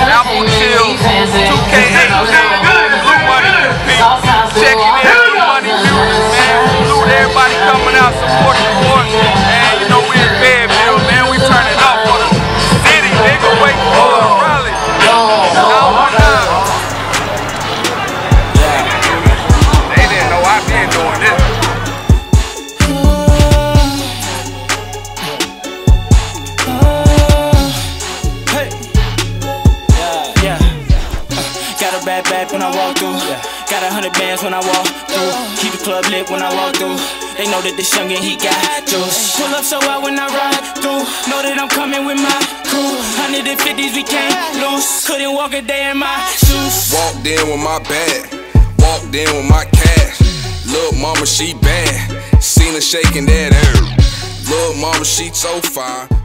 Apple Chill, 2K18, Blue Money, checking in, Blue Money Music, man. Salute everybody coming out, support. And you know we in Fayetteville, man. We turning up for the city, nigga. Wait for a rally. 919. They didn't know I been doing this. Got a bad when I walk through. Got 100 bands when I walk through. Keep the club lit when I walk through. They know that this youngin' he got juice. Pull up so out when I ride through. Know that I'm coming with my crew. 150s we can't lose. Couldn't walk a day in my shoes. Walked in with my bag. Walked in with my cash. Lil' mama she bad. Seen her shaking that air. Lil' mama she so fine.